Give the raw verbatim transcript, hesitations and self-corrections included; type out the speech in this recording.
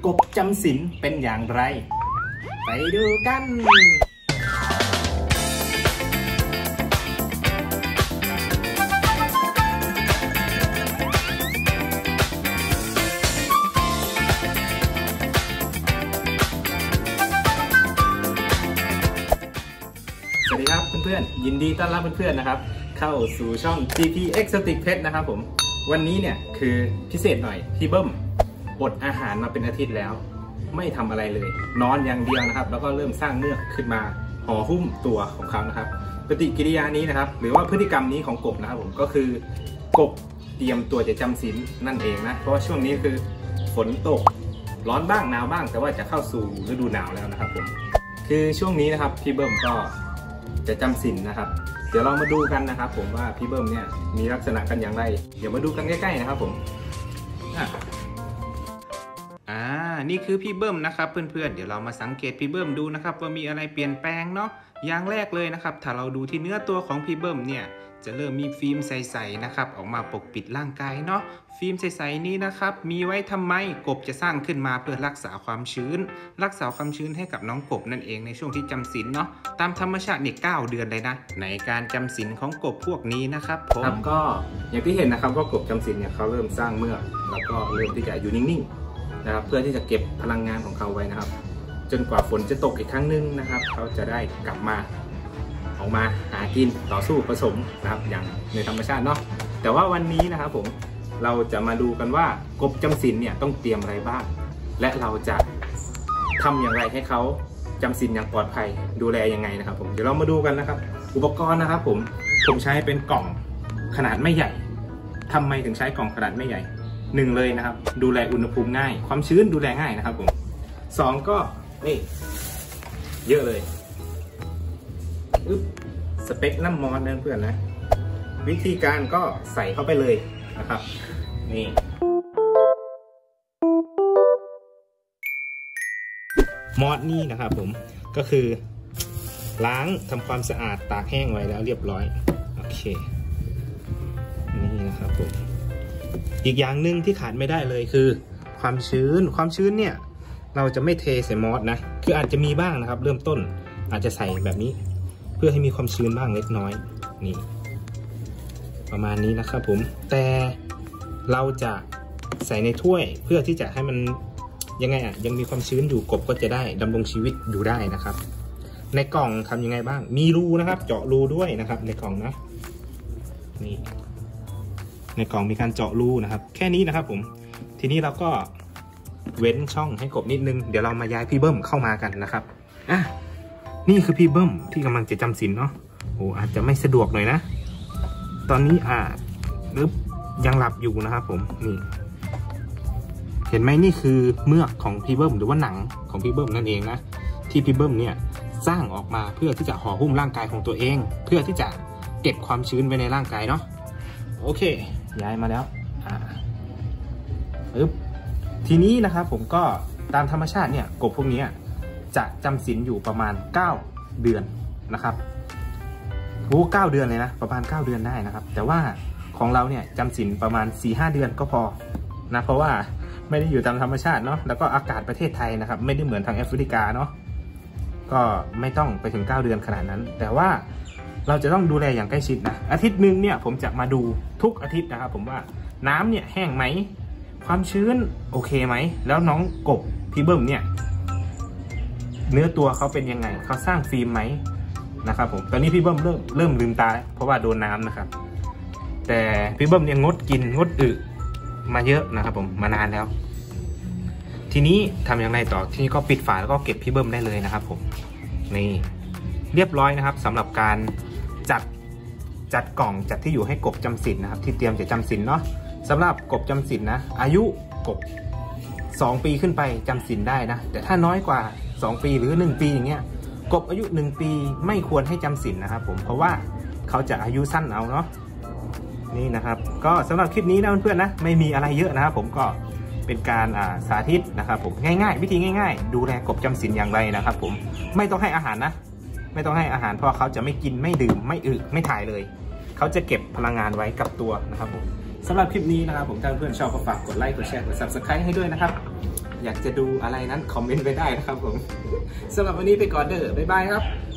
กบจำศีลเป็นอย่างไรไปดูกันสวัสดีครับเพื่อนๆยินดีต้อนรับเพื่อนๆนะครับเข้าสู่ช่อง จี พี Exotic Pet นะครับผมวันนี้เนี่ยคือพิเศษหน่อยพี่เบิ้มอดอาหารมาเป็นอาทิตย์แล้วไม่ทำอะไรเลยนอนอย่างเดียวนะครับแล้วก็เริ่มสร้างเมือกขึ้นมาห่อหุ้มตัวของเขานะครับปฏิกิริยานี้นะครับหรือว่าพฤติกรรมนี้ของกบนะครับผมก็คือกบเตรียมตัวจะจำศีลนั่นเองนะเพราะว่าช่วงนี้คือฝนตกร้อนบ้างหนาวบ้างแต่ว่าจะเข้าสู่ฤดูหนาวแล้วนะครับผมคือช่วงนี้นะครับพี่เบิ้มก็จะจำศีลนะครับเดี๋ยวเรามาดูกันนะครับผมว่าพี่เบิ้มเนี่ยมีลักษณะกันอย่างไรเดี๋ยวมาดูกันใกล้ๆนะครับผมอ่านี่คือพี่เบิ้มนะครับเพื่อนๆเดี๋ยวเรามาสังเกตพี่เบิ้มดูนะครับว่ามีอะไรเปลี่ยนแปลงเนาะอย่างแรกเลยนะครับถ้าเราดูที่เนื้อตัวของพี่เบิ้มเนี่ยจะเริ่มมีฟิล์มใสๆนะครับออกมาปกปิดร่างกายเนาะฟิล์มใสๆนี้นะครับมีไว้ทำไมกบจะสร้างขึ้นมาเพื่อรักษาความชื้นรักษาความชื้นให้กับน้องกบนั่นเองในช่วงที่จำศีลเนาะตามธรรมชาตินี่เก้าเดือนเลยนะในการจำศีลของกบพวกนี้นะครับผมครับก็อย่างที่เห็นนะครับว่ากบจำศีลเนี่ยเขาเริ่มสร้างเมือกแล้วก็เริ่มที่จะอยู่นิ่งๆนะครับเพื่อที่จะเก็บพลังงานของเขาไว้นะครับจนกว่าฝนจะตกอีกครั้งหนึ่งนะครับเขาจะได้กลับมาออกมาหากินต่อสู้ผสมนะครับอย่างในธรรมชาติเนาะแต่ว่าวันนี้นะครับผมเราจะมาดูกันว่ากบจำศีลเนี่ยต้องเตรียมอะไรบ้างและเราจะทำอย่างไรให้เขาจำศีลอย่างปลอดภัยดูแลยังไงนะครับผมเดี๋ยวเรามาดูกันนะครับอุปกรณ์นะครับผมผมใช้เป็นกล่องขนาดไม่ใหญ่ทำไมถึงใช้กล่องขนาดไม่ใหญ่หนึ่งเลยนะครับดูแลอุณหภูมิง่ายความชื้นดูแลง่ายนะครับผมสองก็นี่เยอะเลยอึ๊บสเปคน้ำมอสนะเพื่อนนะวิธีการก็ใส่เข้าไปเลยนะครับนี่มอสนี่นะครับผมก็คือล้างทำความสะอาดตากแห้งไว้แล้วเรียบร้อยโอเคนี่นะครับผมอีกอย่างหนึ่งที่ขาดไม่ได้เลยคือความชื้นความชื้นเนี่ยเราจะไม่เทใส่มอสนะคืออาจจะมีบ้างนะครับเริ่มต้นอาจจะใส่แบบนี้เพื่อให้มีความชื้นบ้างเล็กน้อยนี่ประมาณนี้นะครับผมแต่เราจะใส่ในถ้วยเพื่อที่จะให้มันยังไงอ่ะยังมีความชื้นอยู่กบก็จะได้ดำรงชีวิตอยู่ได้นะครับในกล่องทำยังไงบ้างมีรูนะครับเจาะรูด้วยนะครับในกล่องนะนี่ในกล่องมีการเจาะรูนะครับแค่นี้นะครับผมทีนี้เราก็เว้นช่องให้กบนิดนึงเดี๋ยวเรามาย้ายพี่เบิ้มเข้ามากันนะครับอ่ะนี่คือพี่เบิ้มที่กำลังจะจำศีลเนาะโอ้อาจจะไม่สะดวกหน่อยนะตอนนี้อ่าหรือยังหลับอยู่นะครับผมนี่เห็นไหมนี่คือเมือกของพี่เบิ้มหรือว่าหนังของพี่เบิ้มนั่นเองนะที่พี่เบิ้มเนี่ยสร้างออกมาเพื่อที่จะห่อหุ้มร่างกายของตัวเองเพื่อที่จะเก็บความชื้นไว้ในร่างกายเนาะโอเคย้ายมาแล้วอ่าปึ๊บทีนี้นะครับผมก็ตามธรรมชาติเนี่ยกบพวกนี้จะจำศีลอยู่ประมาณเก้าเดือนนะครับโอ้เก้าเดือนเลยนะประมาณเก้าเดือนได้นะครับแต่ว่าของเราเนี่ยจำศีลประมาณ สี่ห้า เดือนก็พอนะเพราะว่าไม่ได้อยู่ตามธรรมชาติเนาะแล้วก็อากาศประเทศไทยนะครับไม่ได้เหมือนทางแอฟริกาเนาะก็ไม่ต้องไปถึงเก้าเดือนขนาดนั้นแต่ว่าเราจะต้องดูแลอย่างใกล้ชิดนะอาทิตย์หนึ่งเนี่ยผมจะมาดูทุกอาทิตย์นะครับผมว่าน้ำเนี่ยแห้งไหมความชื้นโอเคไหมแล้วน้องกบพี่เบิ้มเนี่ยเนื้อตัวเขาเป็นยังไงเขาสร้างฟิล์มไหมนะครับผมตอนนี้พี่เบิ้มเริ่มเริ่มลืมตาเพราะว่าโดนน้ำนะครับแต่พี่เบิ้มยังงดกินงดอึมาเยอะนะครับผมมานานแล้วทีนี้ทำอย่างไรต่อทีนี้ก็ปิดฝาแล้วก็เก็บพี่เบิ้มได้เลยนะครับผมนี่เรียบร้อยนะครับสำหรับการจัดจัดกล่องจัดที่อยู่ให้กบจำศีลนะครับที่เตรียมจะจำศีลเนาะสำหรับกบจำศีลนะอายุกบสองปีขึ้นไปจำศีลได้นะแต่ถ้าน้อยกว่าสองปีหรือหนึ่งปีอย่างเงี้ยกบอายุหนึ่งปีไม่ควรให้จำศีลนะครับผมเพราะว่าเขาจะอายุสั้นเอาเนาะนี่นะครับก็สำหรับคลิปนี้นะเพื่อนๆนะไม่มีอะไรเยอะนะครับผมก็เป็นการสาธิตนะครับผมง่ายๆวิธีง่ายๆดูแลกบจำศีลอย่างไรนะครับผมไม่ต้องให้อาหารนะไม่ต้องให้อาหารเพราะเขาจะไม่กินไม่ดื่มไม่อึไม่ถ่ายเลยเขาจะเก็บพลังงานไว้กับตัวนะครับผมสำหรับคลิปนี้นะครับผมถ้าเพื่อนชอบก็ฝากกดไลค์กดแชร์กด ซับสไครบ์ ให้ด้วยนะครับอยากจะดูอะไรนั้นคอมเมนต์ไปได้นะครับผมสำหรับวันนี้ไปก่อนเด้อบ๊ายบายครับ